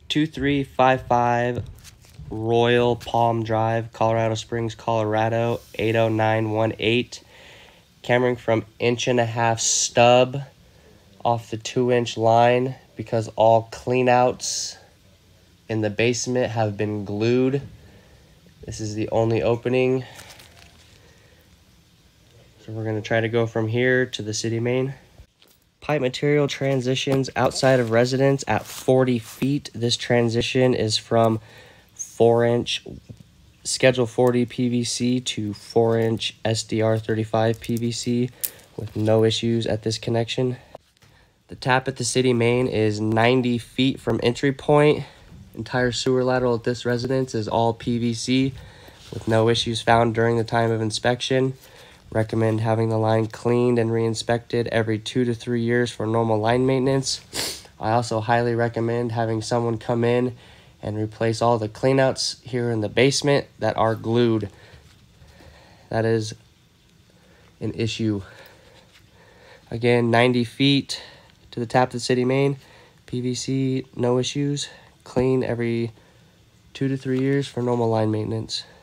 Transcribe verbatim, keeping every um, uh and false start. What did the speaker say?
two three five five Royal Palm Drive, Colorado Springs, Colorado, eight oh nine one eight. Cameraing from inch and a half stub off the two inch line because all cleanouts in the basement have been glued. This is the only opening. So we're gonna try to go from here to the city main. Pipe material transitions outside of residence at forty feet. This transition is from four inch Schedule forty P V C to four inch S D R thirty-five P V C with no issues at this connection. The tap at the city main is ninety feet from entry point. Entire sewer lateral at this residence is all P V C with no issues found during the time of inspection. Recommend having the line cleaned and re-inspected every two to three years for normal line maintenance. I also highly recommend having someone come in and replace all the cleanouts here in the basement that are glued. That is an issue. Again, ninety feet to the tap of the city main. P V C, no issues. Clean every two to three years for normal line maintenance.